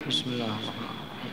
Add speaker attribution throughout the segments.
Speaker 1: بسم الله الرحمن الرحيم.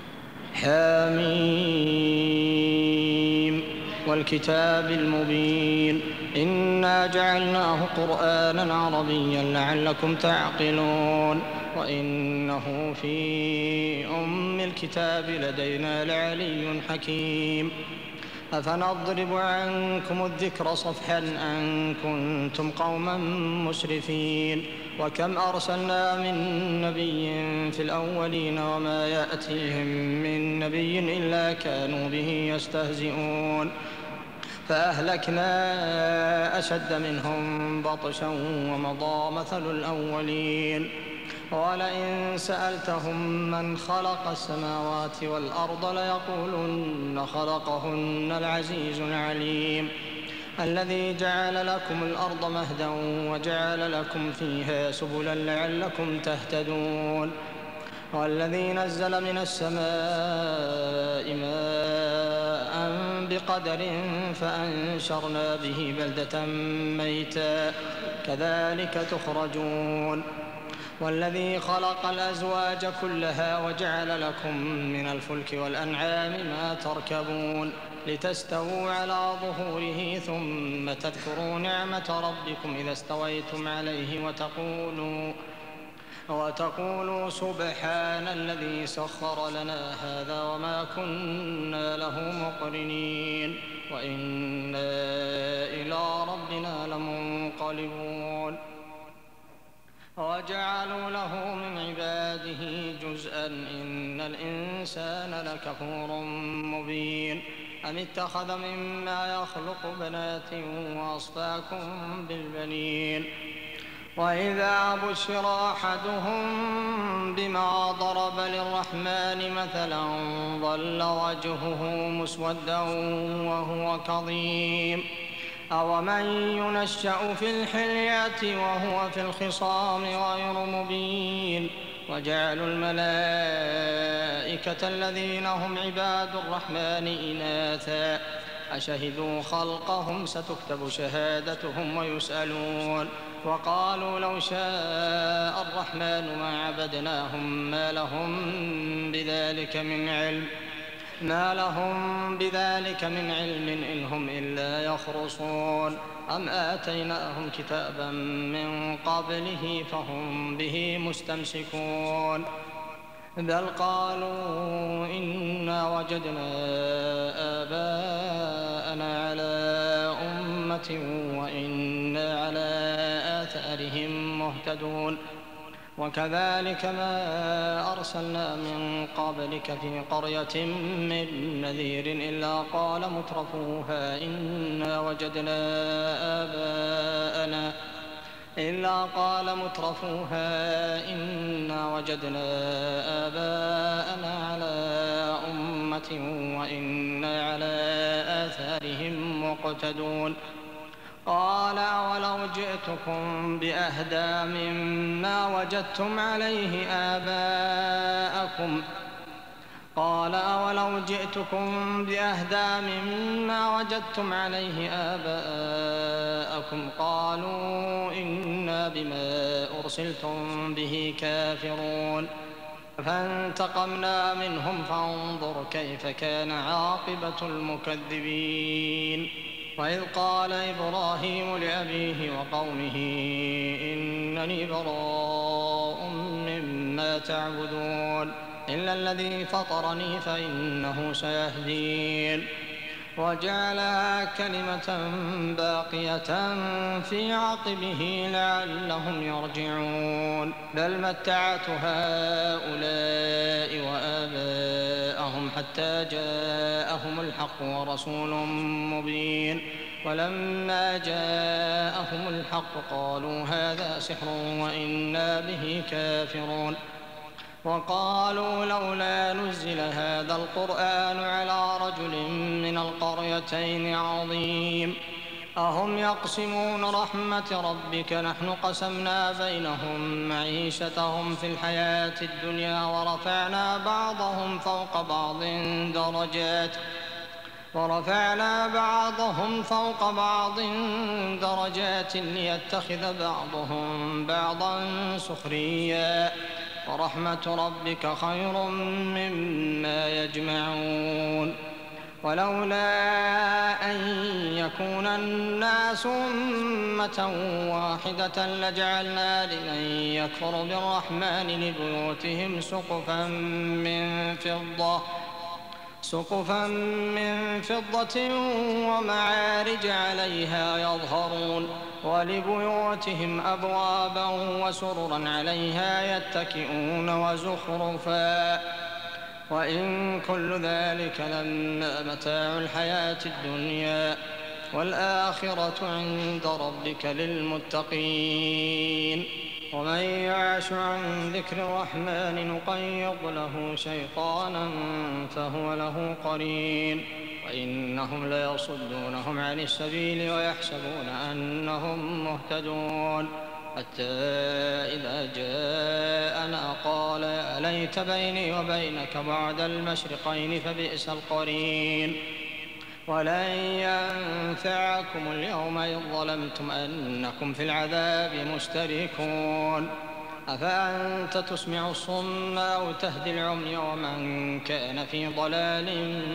Speaker 1: حميم والكتاب المبين إنا جعلناه قرآنا عربيا لعلكم تعقلون وإنه في أم الكتاب لدينا لعلي حكيم أفنضرب عنكم الذكر صفحا أن كنتم قوما مسرفين وكم أرسلنا من نبي في الأولين وما يأتيهم من نبي إلا كانوا به يستهزئون فأهلكنا أشد منهم بطشا ومضى مثل الأولين ولئن سألتهم من خلق السماوات والأرض ليقولن خلقهن العزيز العليم الذي جعل لكم الأرض مهدا وجعل لكم فيها سبلا لعلكم تهتدون والذي نزل من السماء ماء بقدر فأنشرنا به بلدة ميتا كذلك تخرجون والذي خلق الأزواج كلها وجعل لكم من الفلك والأنعام ما تركبون لتستووا على ظهوره ثم تذكروا نعمة ربكم إذا استويتم عليه وتقولوا سبحان الذي سخر لنا هذا وما كنا له مقرنين وإنا إلى ربنا لمنقلبون وجعلوا له من عباده جزءا إن الإنسان لكفور مبين أم اتخذ مما يخلق بنات وأصفاكم بالبنين وإذا بشر أحدهم بما ضرب للرحمن مثلا ظل وجهه مسودا وهو كظيم أومن ينشأ في الحلية وهو في الخصام غير مبين وجعلوا الملائكة الذين هم عباد الرحمن إناثا أشهدوا خلقهم ستكتب شهادتهم ويسألون وقالوا لو شاء الرحمن ما عبدناهم ما لهم بذلك من علم إن هم إلا يخرصون أم آتيناهم كتابا من قبله فهم به مستمسكون بل قالوا إنا وجدنا آباءنا على أمة وإنا على آثارهم مهتدون وكذلك ما أرسلنا من قبلك في قرية من نذير إلا قال مترفوها إنا وجدنا آباءنا على أمة وإنا على آثارهم مقتدون قال أولو جئتكم بأهدى مما وجدتم عليه آباءكم قالوا إنا بما أرسلتم به كافرون فانتقمنا منهم فانظر كيف كان عاقبة المكذبين وإذ قال إبراهيم لأبيه وقومه إنني براء مما تعبدون إلا الذي فطرني فإنه سيهدين وجعلها كلمة باقية في عقبه لعلهم يرجعون بل متعت هؤلاء وآباءهم حتى جاءهم الحق ورسول مبين ولما جاءهم الحق قالوا هذا سحر وإنا به كافرون وقالوا لولا نزل هذا القرآن على رجل من القريتين عظيم أهم يقسمون رحمة ربك نحن قسمنا بينهم معيشتهم في الحياة الدنيا ورفعنا بعضهم فوق بعض درجات ليتخذ بعضهم بعضا سخريا ورحمة ربك خير مما يجمعون ولولا أن يكون الناس أمة واحدة لجعلنا لمن يكفر بالرحمن لبيوتهم سقفا من فضة ومعارج عليها يظهرون ولبيوتهم أبوابا وسررا عليها يتكئون وزخرفا وإن كل ذلك لما متاع الحياة الدنيا والآخرة عند ربك للمتقين ومن يعش عن ذكر الرحمن نقيض له شيطانا فهو له قرين وإنهم ليصدونهم عن السبيل ويحسبون أنهم مهتدون حتى إذا جاءنا قال يا ليت بيني وبينك بعد المشرقين فبئس القرين ولن ينفعكم اليوم إذ ظلمتم أنكم في العذاب مشتركون أفأنت تسمع الصم أو تهدي العمي ومن كان في ضلال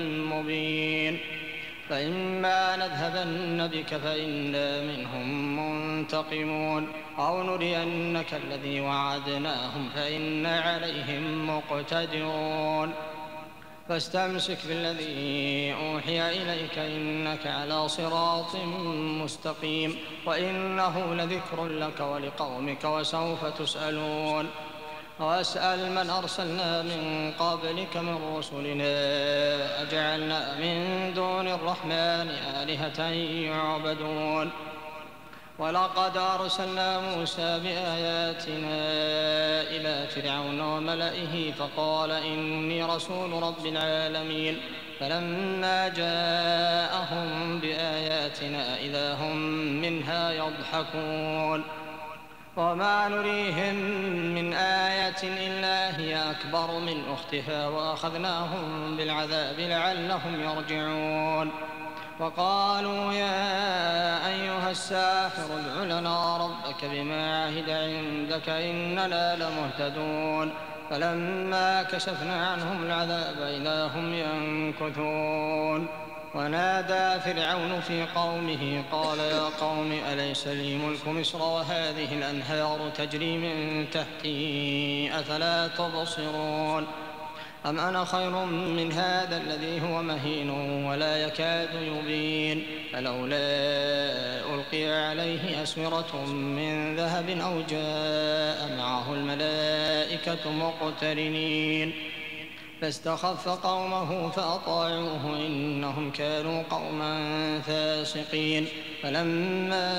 Speaker 1: مبين فإما نذهبن بك فإنا منهم منتقمون أو نرينك الذي وعدناهم فإنا عليهم مقتدرون فاستمسك بالذي أوحي إليك إنك على صراط مستقيم وإنه لذكر لك ولقومك وسوف تسألون واسأل من أرسلنا من قبلك من رسلنا أجعلنا من دون الرحمن آلهة يعبدون ولقد أرسلنا موسى بآياتنا إلى فرعون وملئه فقال إني رسول رب العالمين فلما جاءهم بآياتنا إذا هم منها يضحكون وما نريهم من آية إلا هي أكبر من أختها وأخذناهم بالعذاب لعلهم يرجعون وقالوا يا أيها الساحر ادع لنا ربك بما عهد عندك إننا لمهتدون فلما كشفنا عنهم العذاب إذا هم ينكثون ونادى فرعون في قومه قال يا قوم أليس لي ملك مصر وهذه الأنهار تجري من تحتي أفلا تبصرون أم أنا خير من هذا الذي هو مهين ولا يكاد يبين فلولا ألقي عليه أسورة من ذهب أو جاء معه الملائكة مقترنين فاستخف قومه فأطاعوه إنهم كانوا قوما فاسقين فلما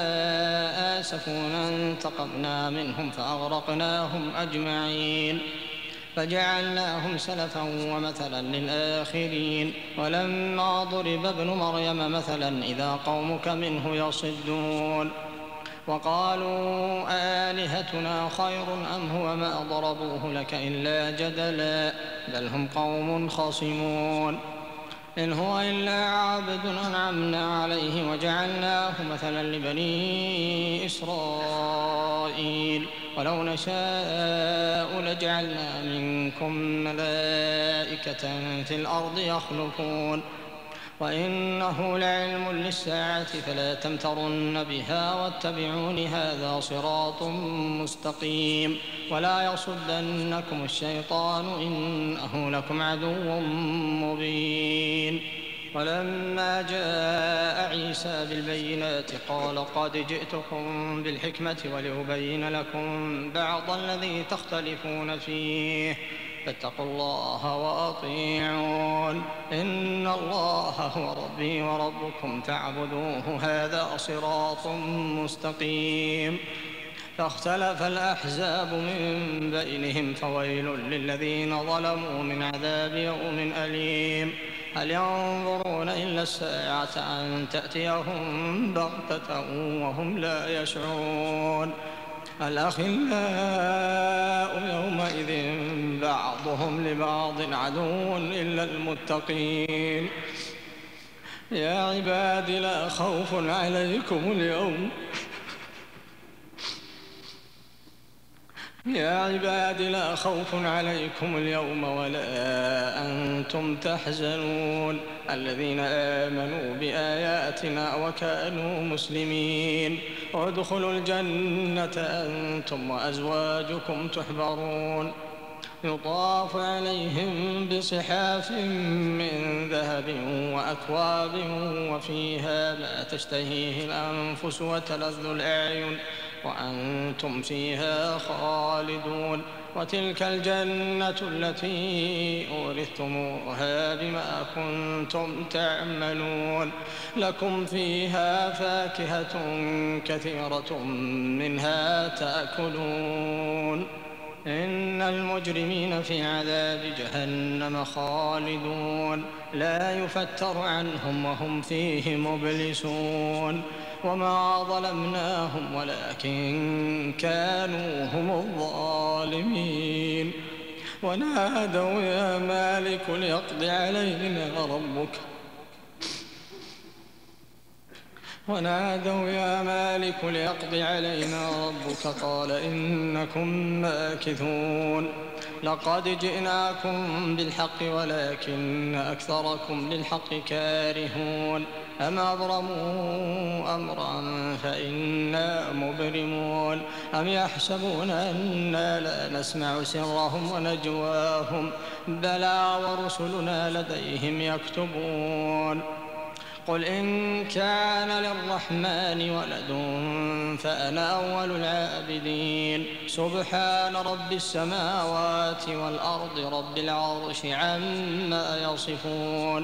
Speaker 1: آسفونا انتقمنا منهم فأغرقناهم أجمعين فجعلناهم سلفا ومثلا للآخرين ولما ضرب ابن مريم مثلا إذا قومك منه يصدون وقالوا آلهتنا خير أم هو ما ضربوه لك إلا جدلا بل هم قوم خصمون إن هو إلا عبد أنعمنا عليه وجعلناه مثلا لبني إسرائيل ولو نشاء لجعلنا منكم ملائكة في الأرض يخلفون وإنه لعلم للساعة فلا تمترن بها واتبعون هذا صراط مستقيم ولا يصدنكم الشيطان إنه لكم عدو مبين ولما جاء عيسى بالبينات قال قد جئتكم بالحكمة ولأبين لكم بعض الذي تختلفون فيه فاتقوا الله وأطيعون إن الله هو ربي وربكم فاعبدوه هذا صراط مستقيم فاختلف الأحزاب من بينهم فويل للذين ظلموا من عذاب يوم أليم هل ينظرون إلا الساعة أن تأتيهم بغتة وهم لا يشعرون الأخلاء يومئذ بعضهم لبعض عدو إلا المتقين يا عباد لا خوف عليكم اليوم يا عباد لا خوف عليكم اليوم ولا أنتم تحزنون الذين آمنوا بآياتنا وكانوا مسلمين ادخلوا الجنة أنتم وأزواجكم تحبرون يطاف عليهم بصحاف من ذهب وأكواب وفيها ما تشتهيه الأنفس وتلذ الأعين وأنتم فيها خالدون وتلك الجنة التي أورثتموها بما كنتم تعملون لكم فيها فاكهة كثيرة منها تأكلون إن المجرمين في عذاب جهنم خالدون لا يفتر عنهم وهم فيه مبلسون وما ظلمناهم ولكن كانوا هم الظالمين ونادوا يا مالك ليقض علينا ربك قال إنكم ماكثون لقد جئناكم بالحق ولكن أكثركم للحق كارهون أم أبرموا أمرا فإنا مبرمون أم يحسبون أنا لا نسمع سرهم ونجواهم بلى ورسلنا لديهم يكتبون قل إن كان للرحمن ولد فأنا أول العابدين سبحان رب السماوات والأرض رب العرش عما يصفون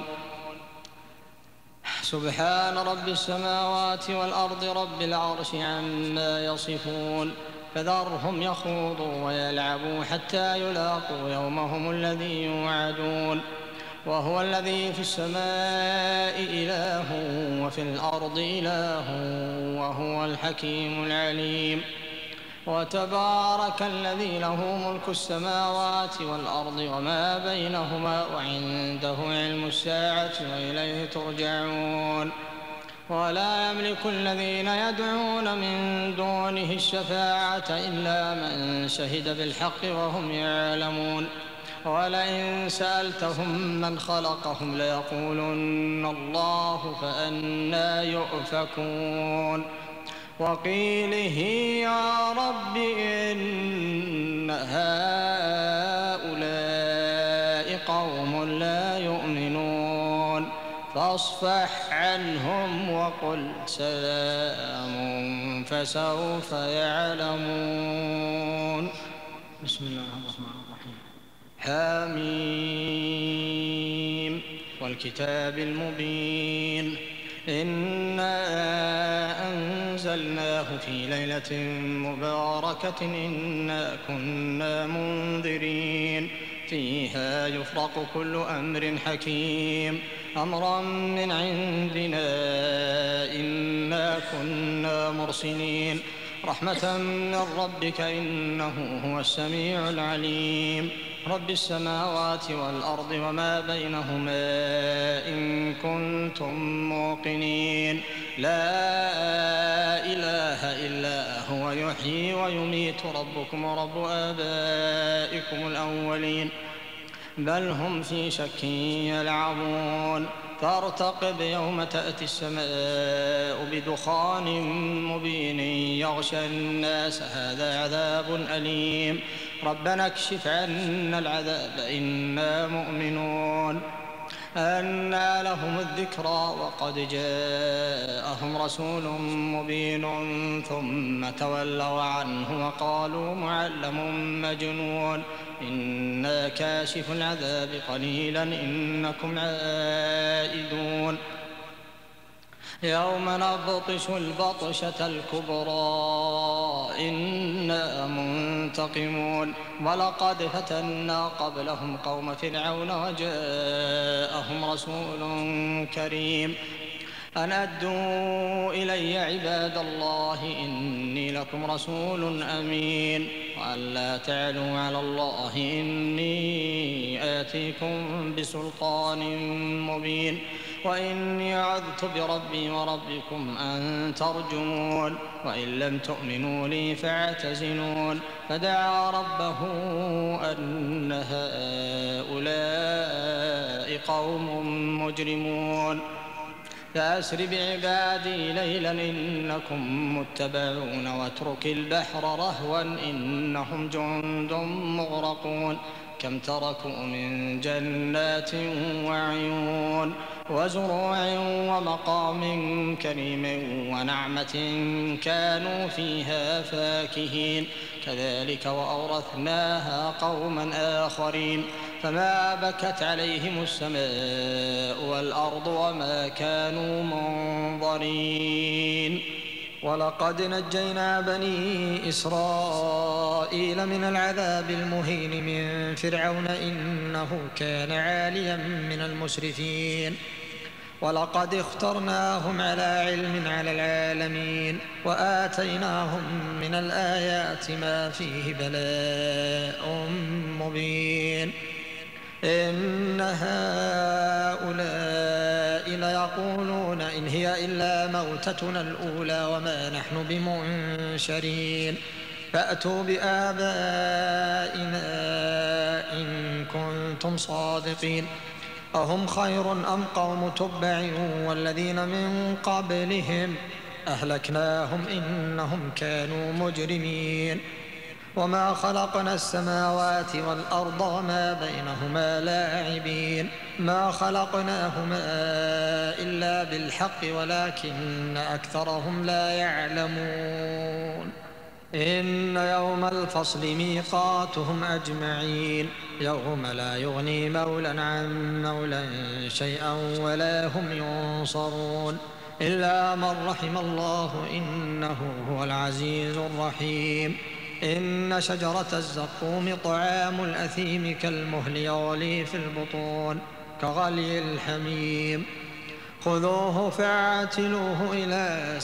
Speaker 1: فذرهم يخوضوا ويلعبوا حتى يلاقوا يومهم الذي يوعدون وهو الذي في السماء إله وفي الأرض إله وهو الحكيم العليم وتبارك الذي له ملك السماوات والأرض وما بينهما وعنده علم الساعة وإليه ترجعون ولا يملك الذين يدعون من دونه الشفاعة إلا من شهد بالحق وهم يعلمون ولئن سألتهم من خلقهم ليقولن الله فأنى يؤفكون وقيله يا رب إن هؤلاء قوم لا يؤمنون فاصفح عنهم وقل سلام فسوف يعلمون. بسم الله الرحمن الرحيم. حميم والكتاب المبين إنا أنزلناه في ليلة مباركة إنا كنا منذرين فيها يفرق كل أمر حكيم أمرا من عندنا إنا كنا مرسلين رحمة من ربك إنه هو السميع العليم رب السماوات والأرض وما بينهما إن كنتم موقنين لا إله إلا هو يحيي ويميت ربكم ورب آبائكم الأولين بل هم في شك يلعبون فارتقب يوم تأتي السماء بدخان مبين يغشى الناس هذا عذاب أليم ربنا اكشف عنا العذاب إنا مؤمنون أنى لهم الذكرى وقد جاءهم رسول مبين ثم تولوا عنه وقالوا معلم مجنون إنا كاشف العذاب قليلا إنكم عائدون يوم نبطش البطشة الكبرى إنا منتقمون ولقد فتنا قبلهم قوم فرعون وجاءهم رسول كريم أن أدوا إلي عباد الله إني لكم رسول أمين وأن لا تعلوا على الله إني آتيكم بسلطان مبين وإني عذت بربي وربكم أن ترجمون وإن لم تؤمنوا لي فاعتزلون فدعا ربه أن هؤلاء قوم مجرمون فأسر بعبادي ليلا إنكم متبعون واترك البحر رهوا إنهم جند مغرقون كم تركوا من جنات وعيون وزروع ومقام كريم ونعمة كانوا فيها فاكهين كذلك وأورثناها قوما آخرين فما بكت عليهم السماء والأرض وما كانوا منظرين ولقد نجينا بني إسرائيل من العذاب المهين من فرعون إنه كان عاليا من المسرفين ولقد اخترناهم على علم على العالمين وآتيناهم من الآيات ما فيه بلاء مبين إن هؤلاء ليقولون إن هي إلا موتتنا الأولى وما نحن بمنشرين فأتوا بآبائنا إن كنتم صادقين أهم خير أم قوم تبع والذين من قبلهم أهلكناهم إنهم كانوا مجرمين وما خلقنا السماوات والأرض وما بينهما لاعبين ما خلقناهما إلا بالحق ولكن أكثرهم لا يعلمون إن يوم الفصل ميقاتهم أجمعين يوم لا يغني مولى عن مولى شيئا ولا هم ينصرون إلا من رحم الله إنه هو العزيز الرحيم إن شجرة الزقوم طعام الأثيم كالمهل يغلي في البطون كغلي الحميم خذوه فاعتلوه إلى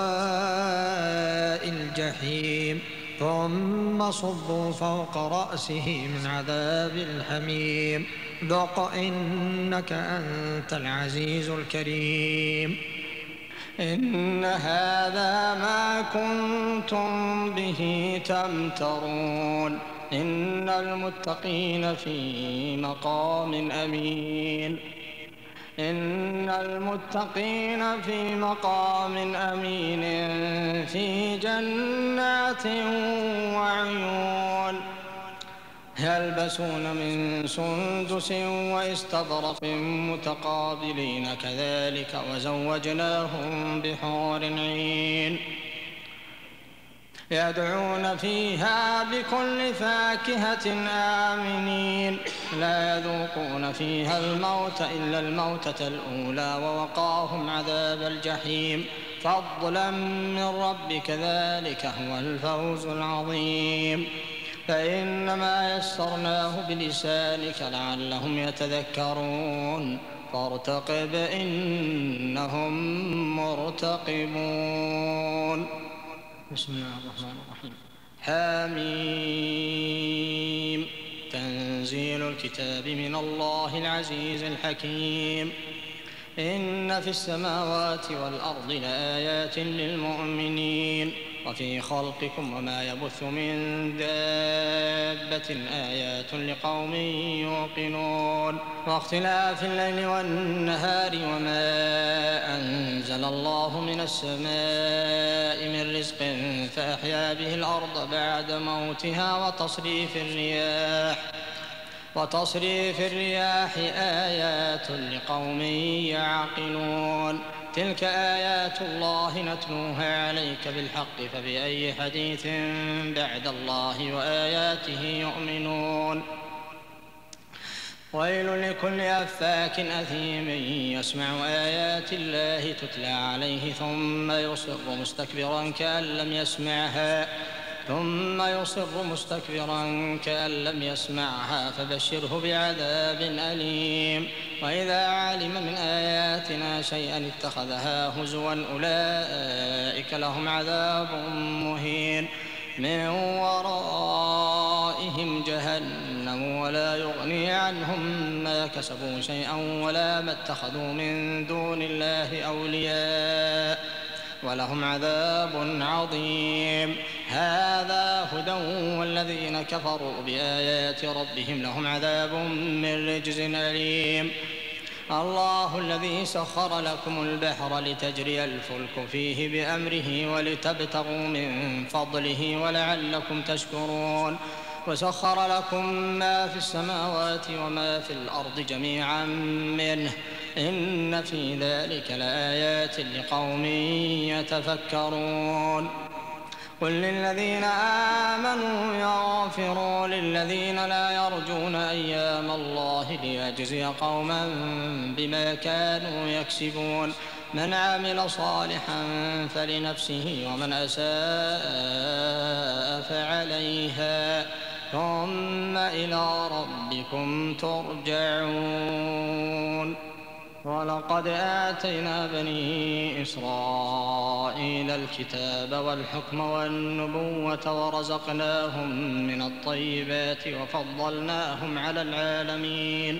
Speaker 1: سواء الجحيم ثم صبوا فوق رأسه من عذاب الحميم ذق إنك أنت العزيز الكريم إن هذا ما كنتم به تمترون إن المتقين في مقام أمين إن المتقين في مقام أمين في جنات وعيون يلبسون من سندس واستبرق متقابلين كذلك وزوجناهم بحور عين يدعون فيها بكل فاكهة آمنين لا يذوقون فيها الموت إلا الموتة الأولى ووقاهم عذاب الجحيم فضلا من ربك ذلك هو الفوز العظيم فإنما يسرناه بلسانك لعلهم يتذكرون فارتقب إنهم مرتقبون بسم الله الرحمن الرحيم حميم تنزيل الكتاب من الله العزيز الحكيم إن في السماوات والأرض لآيات للمؤمنين وفي خلقكم وما يبث من دابة آيات لقوم يوقنون واختلاف الليل والنهار وما أنزل الله من السماء من رزق فأحيا به الأرض بعد موتها وتصريف الرياح آيات لقوم يعقلون تلك آيات الله نتلوها عليك بالحق فبأي حديث بعد الله وآياته يؤمنون ويل لكل أفاك أثيم يسمع آيات الله تتلى عليه ثم يصر مستكبرا كأن لم يسمعها فبشره بعذاب أليم وإذا علم من آياتنا شيئا اتخذها هزوا أولئك لهم عذاب مهين من ورائهم جهنم جهنم ولا يغني عنهم ما كسبوا شيئا ولا ما اتخذوا من دون الله أولياء ولهم عذاب عظيم. هذا هدى والذين كفروا بآيات ربهم لهم عذاب من رجز أليم. الله الذي سخر لكم البحر لتجري الفلك فيه بأمره ولتبتغوا من فضله ولعلكم تشكرون. وسخر لكم ما في السماوات وما في الأرض جميعا منه إن في ذلك لآيات لقوم يتفكرون. قل للذين آمنوا يغفروا للذين لا يرجون أيام الله ليجزي قوما بما كانوا يكسبون. من عمل صالحا فلنفسه ومن أساء فعليها ثم إلى ربكم ترجعون. ولقد آتينا بني إسرائيل الكتاب والحكم والنبوة ورزقناهم من الطيبات وفضلناهم على العالمين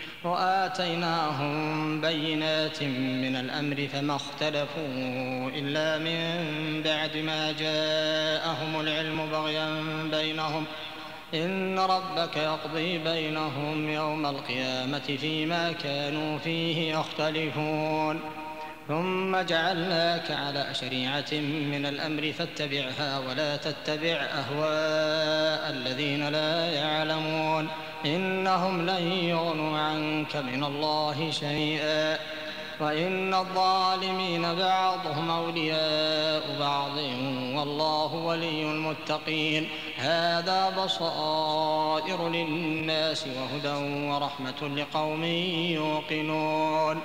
Speaker 1: وآتيناهم بينات من الأمر فما اختلفوا إلا من بعد ما جاءهم العلم بغيا بينهم إن ربك يقضي بينهم يوم القيامة فيما كانوا فيه يختلفون. ثم جعلناك على شريعة من الأمر فاتبعها ولا تتبع أهواء الذين لا يعلمون إنهم لن يغنوا عنك من الله شيئا وإن الظالمين بعضهم أولياء بعض والله ولي المتقين. هذا بصائر للناس وهدى ورحمة لقوم يوقنون.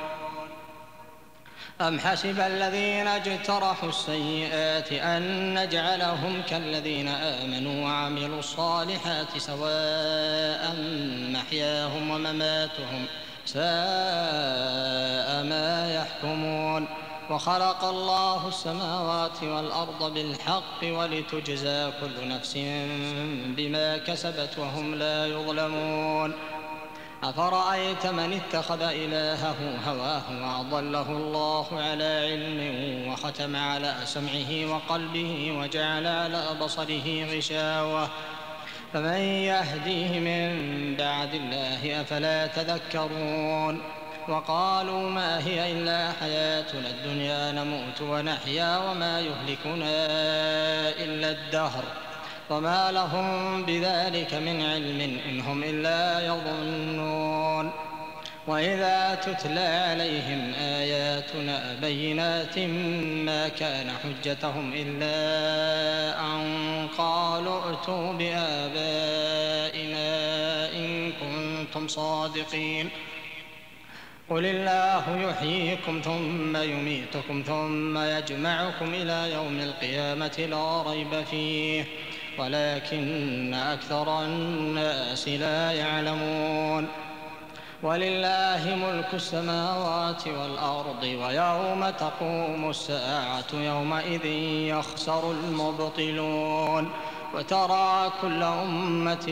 Speaker 1: أم حسب الذين اجترحوا السيئات أن نجعلهم كالذين آمنوا وعملوا الصالحات سواء محياهم ومماتهم ساء ما يحكمون. وخلق الله السماوات والأرض بالحق ولتجزى كل نفس بما كسبت وهم لا يظلمون. أفرأيت من اتخذ إلهه هواه وأضله الله على علم وختم على سمعه وقلبه وجعل على بصره غشاوة فمن يهديه من بعد الله أفلا تذكرون. وقالوا ما هي إلا حياتنا الدنيا نموت ونحيا وما يهلكنا إلا الدهر وما لهم بذلك من علم إن هم إلا يظنون. وإذا تتلى عليهم آياتنا بينات ما كان حجتهم إلا أن قالوا ائتوا بآبائنا إن كنتم صادقين. قل الله يحييكم ثم يميتكم ثم يجمعكم إلى يوم القيامة لا ريب فيه ولكن أكثر الناس لا يعلمون. ولله ملك السماوات والأرض ويوم تقوم الساعة يومئذ يخسر المبطلون. وترى كل أمة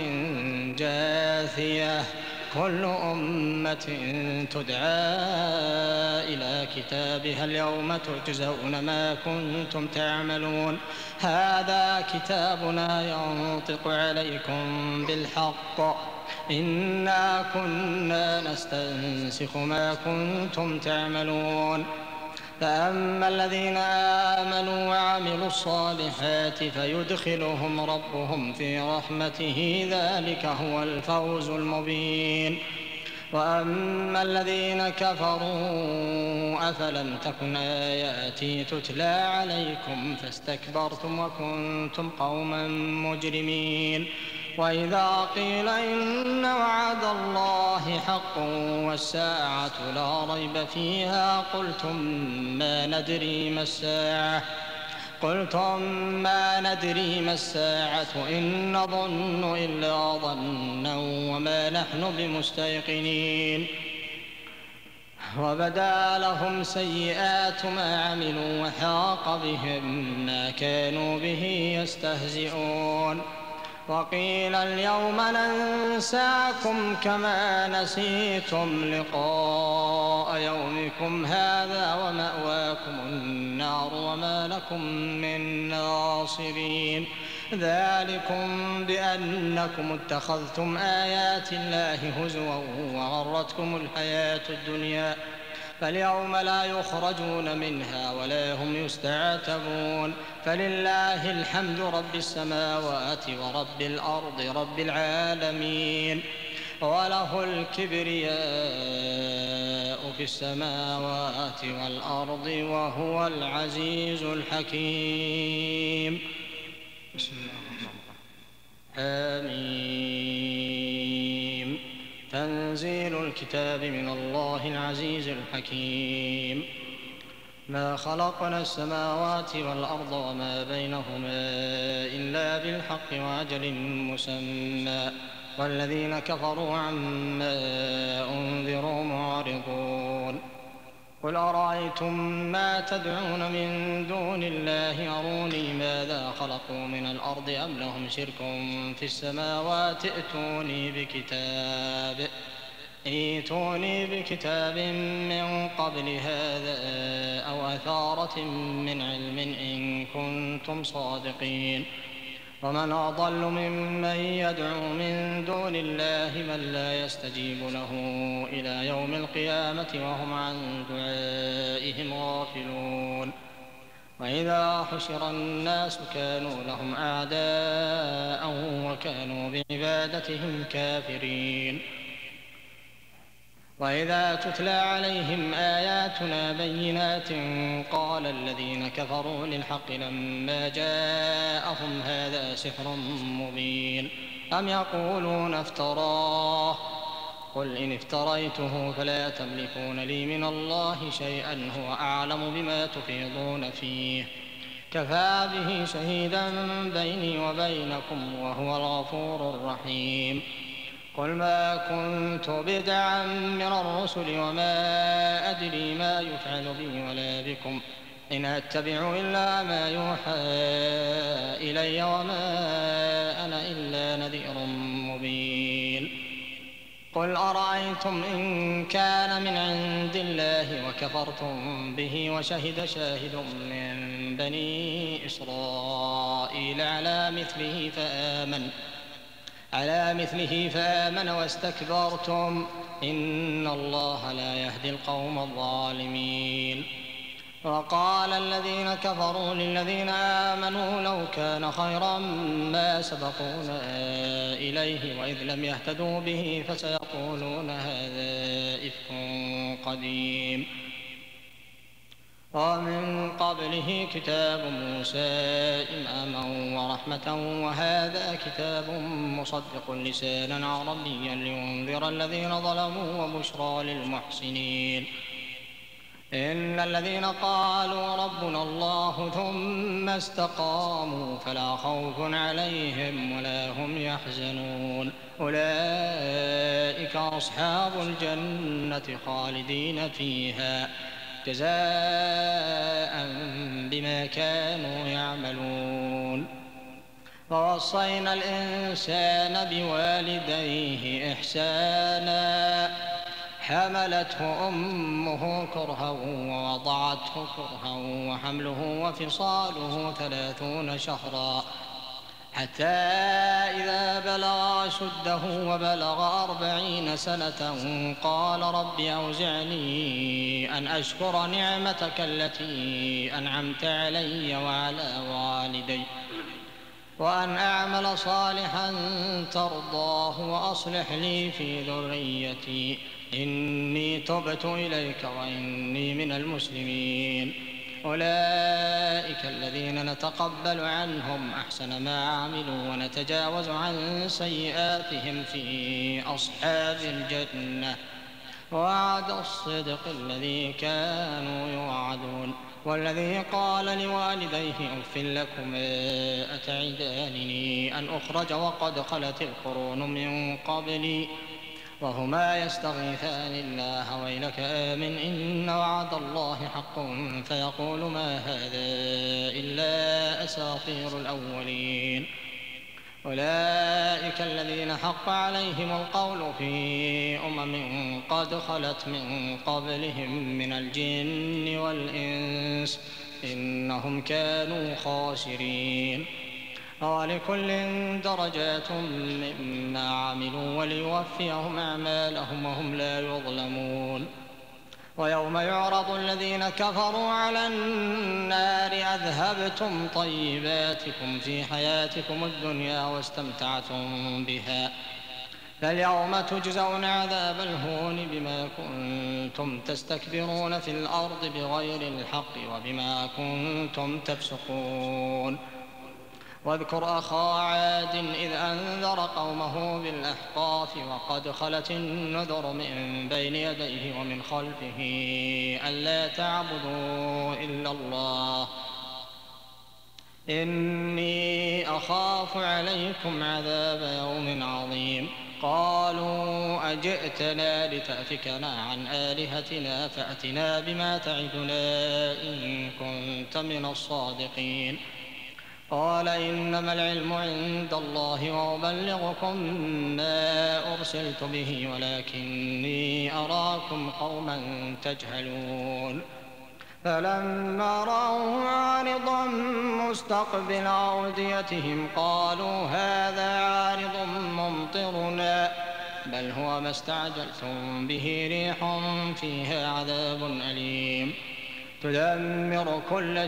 Speaker 1: جاثية كل أمة تدعى إلى كتابها اليوم تجزون ما كنتم تعملون. هذا كتابنا ينطق عليكم بالحق إنا كنا نستنسخ ما كنتم تعملون. فأما الذين آمنوا وعملوا الصالحات فيدخلهم ربهم في رحمته ذلك هو الفوز المبين. وأما الذين كفروا أفلم تكن آياتي تتلى عليكم فاستكبرتم وكنتم قوما مجرمين. وإذا قيل إن وعد الله حق والساعة لا ريب فيها قلتم ما ندري ما الساعة إن نظن إلا ظنا وما نحن بمستيقنين. وبدا لهم سيئات ما عملوا وحاق بهم ما كانوا به يستهزئون. وقيل اليوم ننساكم كما نسيتم لقاء يومكم هذا ومأواكم النار وما لكم من ناصرين ذلكم بأنكم اتخذتم آيات الله هزوا وغرتكم الحياة الدنيا فاليوم لا يخرجون منها ولا هم يستعتبون فلله الحمد رب السماوات ورب الأرض رب العالمين وله الكبرياء في السماوات والأرض وهو العزيز الحكيم. بسم الله الرحمن الرحيم. آمين. تنزيل الكتاب من الله العزيز الحكيم. ما خلقنا السماوات والأرض وما بينهما إلا بالحق وأجل مسمى والذين كفروا عما أنذروا معرضون. قل أرأيتم ما تدعون من دون الله أروني ماذا خلقوا من الأرض أم لهم شرك في السماوات ائتوني بكتاب من قبل هذا أو أثارة من علم إن كنتم صادقين. ومن أضل ممن يدعو من دون الله من لا يستجيب له إلى يوم القيامة وهم عن دعائهم غافلون. وإذا حشر الناس كانوا لهم أعداء وكانوا بعبادتهم كافرين. وإذا تتلى عليهم آياتنا بينات قال الذين كفروا للحق لما جاءهم هذا سحر مبين أم يقولون افتراه قل إن افتريته فلا تملكون لي من الله شيئا هو أعلم بما تفيضون فيه كفى به شهيدا بيني وبينكم وهو الغفور الرحيم. قل ما كنت بدعا من الرسل وما أدري ما يفعل بي ولا بكم إن أتبع إلا ما يوحى إلي وما أنا إلا نذير مبين. قل أرأيتم إن كان من عند الله وكفرتم به وشهد شاهد من بني إسرائيل على مثله فآمن واستكبرتم إن الله لا يهدي القوم الظالمين. وقال الذين كفروا للذين آمنوا لو كان خيرا ما سبقونا إليه وإذ لم يهتدوا به فسيقولون هذا إفك قديم. ومن قبله كتاب موسى إماما ورحمة وهذا كتاب مصدق لسانا عربيا لينذر الذين ظلموا وبشرى للمحسنين. إن الذين قالوا ربنا الله ثم استقاموا فلا خوف عليهم ولا هم يحزنون أولئك أصحاب الجنة خالدين فيها جزاء بما كانوا يعملون. ووصينا الإنسان بوالديه إحسانا حملته أمه كرها ووضعته كرها وحمله وفصاله 30 شهرا حتى إذا بلغ أشده وبلغ 40 سنة قال رب أوزعني أن أشكر نعمتك التي أنعمت علي وعلى والدي وأن أعمل صالحا ترضاه وأصلح لي في ذريتي إني تبت إليك وإني من المسلمين. أولئك الذين نتقبل عنهم أحسن ما عملوا ونتجاوز عن سيئاتهم في أصحاب الجنة وعد الصدق الذي كانوا يوعدون. والذي قال لوالديه أف لكما أتعدانني أن أخرج وقد خلت القرون من قبلي وهما يستغيثان الله ويلك آمن إن وعد الله حق فيقول ما هذا إلا أساطير الأولين. أولئك الذين حق عليهم القول في قد خلت من قبلهم من الجن والإنس إنهم كانوا خاسرين. ولكل درجات مما عملوا وليوفيهم أعمالهم وهم لا يظلمون. ويوم يعرض الذين كفروا على النار أذهبتم طيباتكم في حياتكم الدنيا واستمتعتم بها فاليوم تجزون عذاب الهون بما كنتم تستكبرون في الأرض بغير الحق وبما كنتم تفسقون. واذكر أخا عاد إذ أنذر قومه بالأحقاف وقد خلت النذر من بين يديه ومن خلفه ألا تعبدوا إلا الله إني أخاف عليكم عذاب يوم عظيم. قالوا أجئتنا لتأفكنا عن آلهتنا فأتنا بما تعدنا إن كنت من الصادقين. قال إنما العلم عند الله وأبلغكم ما أرسلت به ولكني أراكم قوما تجهلون. فلما رأوه عارضا مستقبل أوديتهم قالوا هذا عارض ممطرنا بل هو ما استعجلتم به ريح فيها عذاب أليم تدمر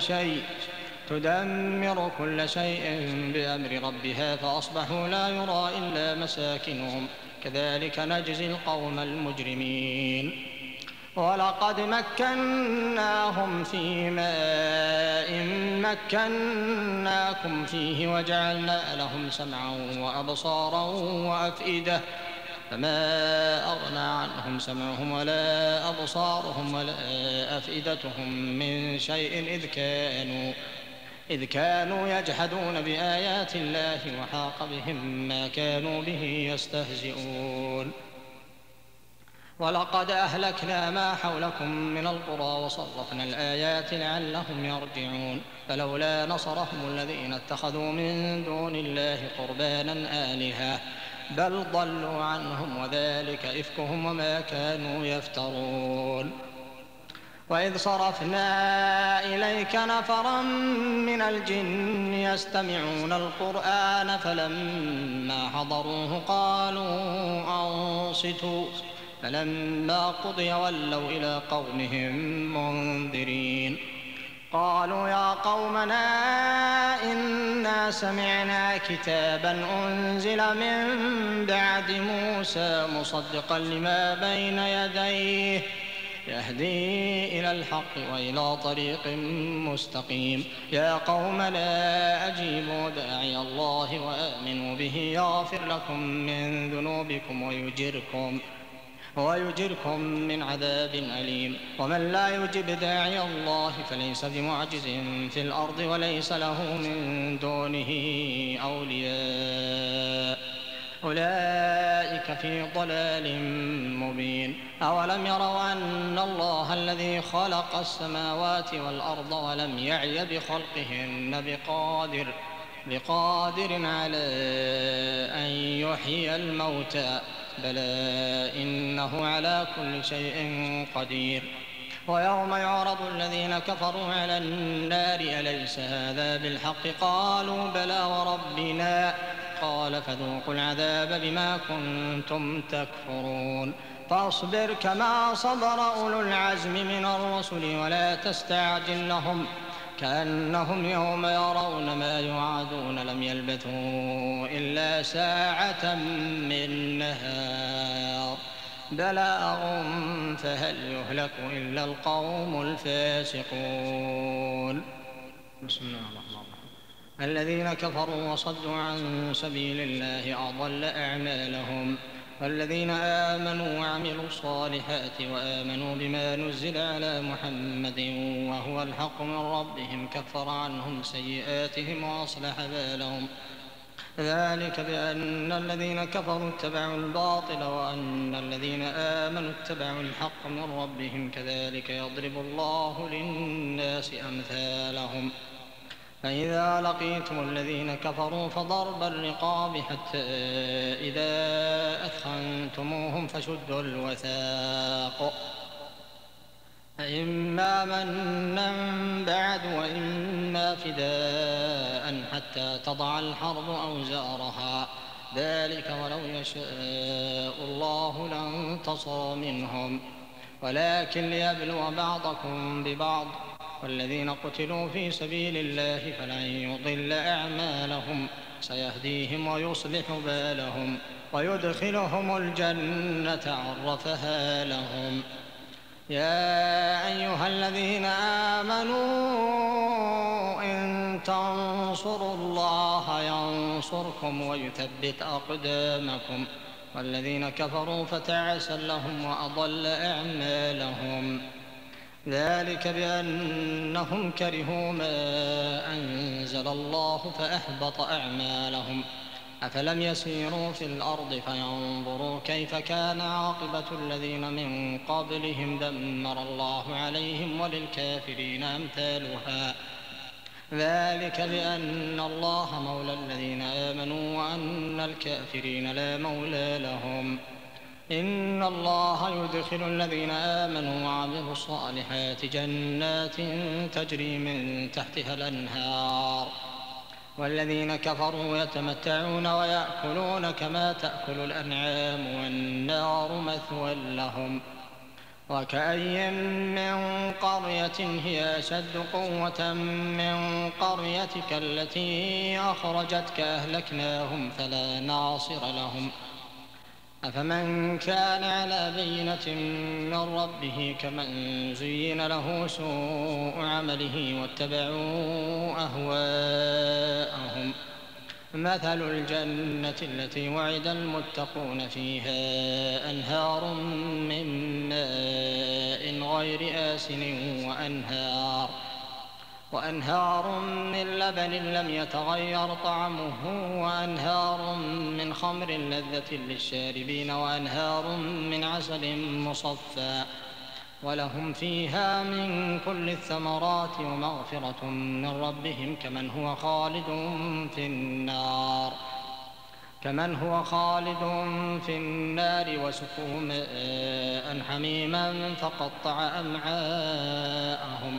Speaker 1: كل شيء بأمر ربها فأصبحوا لا يرى إلا مساكنهم كذلك نجزي القوم المجرمين. ولقد مكناهم في ماء مكناكم فيه وجعلنا لهم سمعا وأبصارا وأفئدة فما أغنى عنهم سمعهم ولا أبصارهم ولا أفئدتهم من شيء إذ كانوا يجحدون بآيات الله وحاق بهم ما كانوا به يستهزئون. ولقد أهلكنا ما حولكم من القرى وصرفنا الآيات لعلهم يرجعون. فلولا نصرهم الذين اتخذوا من دون الله قربانا آلهة بل ضلوا عنهم وذلك إفكهم وما كانوا يفترون. وإذ صرفنا إليك نفرا من الجن يستمعون القرآن فلما حضروه قالوا أنصتوا فلما قضي ولوا إلى قومهم منذرين. قالوا يا قومنا إنا سمعنا كتابا أنزل من بعد موسى مصدقا لما بين يديه يهدي إلى الحق وإلى طريق مستقيم. يا قومنا أجيبوا داعي الله وآمنوا به يغفر لكم من ذنوبكم ويجركم من عذاب أليم. ومن لا يجب داعي الله فليس بمعجز في الأرض وليس له من دونه أولياء أولئك في ضلال مبين. أولم يروا أن الله الذي خلق السماوات والأرض ولم يعي بخلقهن بقادر على أن يحيي الموتى بلى إنه على كل شيء قدير. ويوم يعرض الذين كفروا على النار أليس هذا بالحق قالوا بلى وربنا قال فذوقوا العذاب بما كنتم تكفرون. فاصبر كما صبر أولو العزم من الرسل ولا تستعجل لهم كأنهم يوم يرون ما يوعدون لم يلبثوا إلا ساعة من نهار بلاغ فهل يهلك إلا القوم الفاسقون. بسم الله الرحمن الرحيم. الذين كفروا وصدوا عن سبيل الله أضل أعمالهم والذين آمنوا وعملوا الصالحات وآمنوا بما نزل على محمد وهو الحق من ربهم كفر عنهم سيئاتهم وأصلح بالهم ذلك بأن الذين كفروا اتبعوا الباطل وأن الذين آمنوا اتبعوا الحق من ربهم كذلك يضرب الله للناس أمثالهم فإذا لقيتم الذين كفروا فضرب الرقاب حتى إذا أثخنتموهم فشدوا الوثاق فإما منا بعد وإما فداء حتى تضع الحرب أوزارها ذلك ولو يشاء الله لانتصر منهم ولكن ليبلو بعضكم ببعض والذين قتلوا في سبيل الله فلن يضل أعمالهم سيهديهم ويصلح بالهم ويدخلهم الجنة عرفها لهم يا أيها الذين آمنوا إن تنصروا الله ينصركم ويثبت أقدامكم والذين كفروا فتعسا لهم وأضل أعمالهم ذلك بأنهم كرهوا ما أنزل الله فأحبط أعمالهم أفلم يسيروا في الأرض فينظروا كيف كان عاقبة الذين من قبلهم دمر الله عليهم وللكافرين أمثالها ذلك بأن الله مولى الذين آمنوا وأن الكافرين لا مولى لهم إن الله يدخل الذين آمنوا وعملوا الصالحات جنات تجري من تحتها الأنهار والذين كفروا يتمتعون ويأكلون كما تأكل الأنعام والنار مثوى لهم وكأي من قرية هي أشد قوة من قريتك التي أخرجتك أهلكناهم فلا ناصر لهم أفمن كان على بينة من ربه كمن زين له سوء عمله واتبعوا أهواءهم مثل الجنة التي وعد المتقون فيها أنهار من ماء غير آسن وأنهار من لبن لم يتغير طعمه وأنهار من خمر لذة للشاربين وأنهار من عسل مصفى ولهم فيها من كل الثمرات ومغفرة من ربهم كمن هو خالد في النار وسقوا ماء حميما فقطع أمعاءهم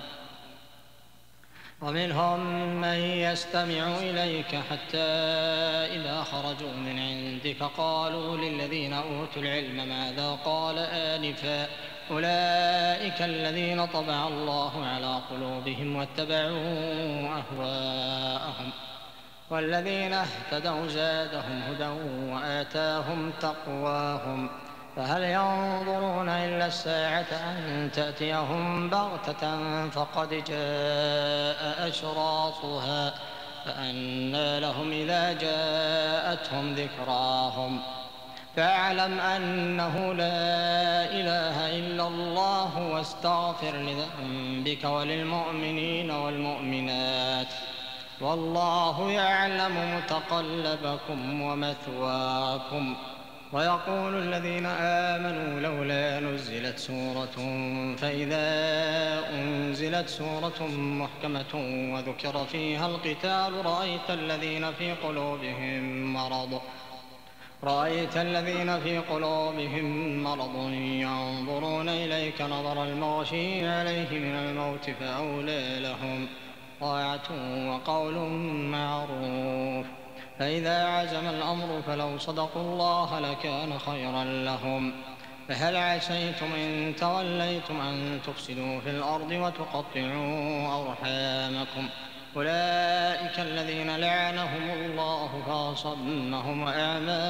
Speaker 1: ومنهم من يستمع إليك حتى إذا خرجوا من عندك قالوا للذين أوتوا العلم ماذا قال آنفا أولئك الذين طبع الله على قلوبهم واتبعوا أهواءهم والذين اهتدوا زادهم هدى وآتاهم تقواهم فهل ينظرون إلا الساعة أن تأتيهم بغتة فقد جاء أشراطها فأنى لهم إذا جاءتهم ذكراهم فاعلم أنه لا إله إلا الله واستغفر لذنبك وللمؤمنين والمؤمنات والله يعلم متقلبكم ومثواكم ويقول الذين آمنوا لولا نزلت سورة فإذا أنزلت سورة محكمة وذكر فيها القتال رأيت الذين في قلوبهم مرض ينظرون إليك نظر المغشي عليه من الموت فأولى لهم طاعة وقول معروف فإذا عزم الأمر فلو صدقوا الله لكان خيرا لهم فهل عسيتم إن توليتم أن تفسدوا في الأرض وتقطعوا أرحامكم أولئك الذين لعنهم الله فأصمهم وأعمى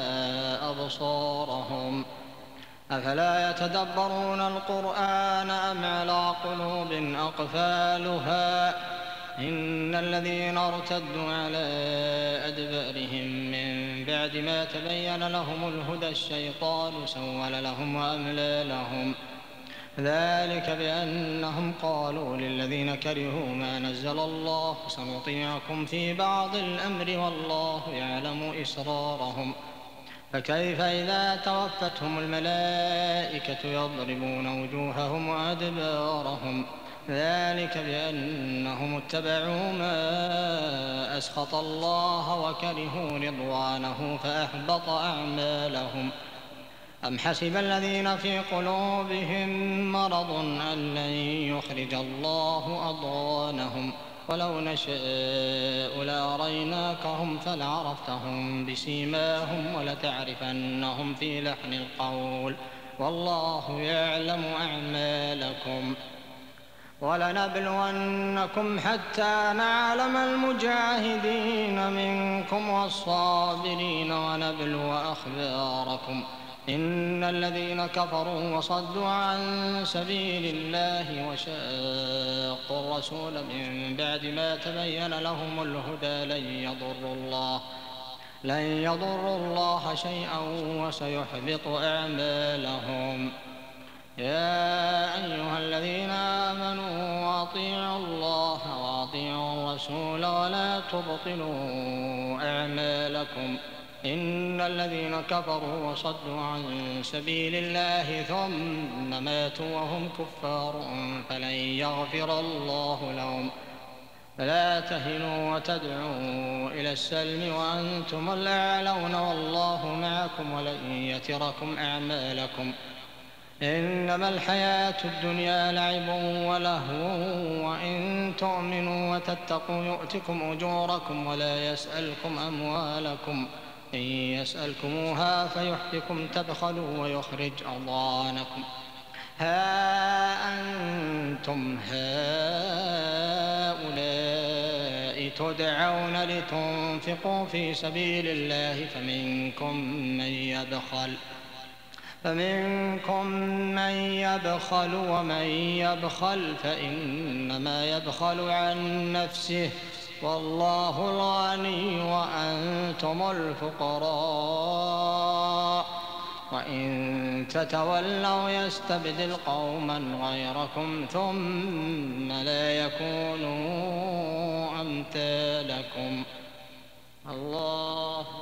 Speaker 1: أبصارهم أفلا يتدبرون القرآن أم على قلوب أقفالها إن الذين ارتدوا على أدبارهم من بعد ما تبين لهم الهدى الشيطان سول لهم وأملى لهم ذلك بأنهم قالوا للذين كرهوا ما نزل الله سنطيعكم في بعض الأمر والله يعلم إسرارهم فكيف إذا توفتهم الملائكة يضربون وجوههم وأدبارهم ذلك بأنهم اتبعوا ما أسخط الله وكرهوا رضوانه فأحبط أعمالهم. أم حسب الذين في قلوبهم مرض أن لن يخرج الله أضغانهم ولو نشاء لأريناكهم فلعرفتهم بسيماهم ولتعرفنهم في لحن القول والله يعلم أعمالكم. ولنبلونكم حتى نعلم المجاهدين منكم والصابرين ونبلو أخباركم. إن الذين كفروا وصدوا عن سبيل الله وشاقوا الرسول من بعد ما تبين لهم الهدى لن يضروا الله شيئا وسيحبط أعمالهم. يا أيها الذين آمنوا أطيعوا الله وأطيعوا الرسول ولا تبطلوا أعمالكم. إن الذين كفروا وصدوا عن سبيل الله ثم ماتوا وهم كفار فلن يغفر الله لهم. فلا تهنوا وتدعوا إلى السلم وأنتم الأعلون والله معكم ولن يتركم أعمالكم. إنما الحياة الدنيا لعب ولهو وإن تؤمنوا وتتقوا يؤتكم أجوركم ولا يسألكم أموالكم. إن يسألكموها فيحفكم تبخلوا ويخرج أضغانكم. ها أنتم هؤلاء تدعون لتنفقوا في سبيل الله فمنكم من يبخل ومن يبخل فإنما يبخل عن نفسه والله الغني وأنتم الفقراء وإن تتولوا يستبدل قوما غيركم ثم لا يكونوا أمثالكم. الله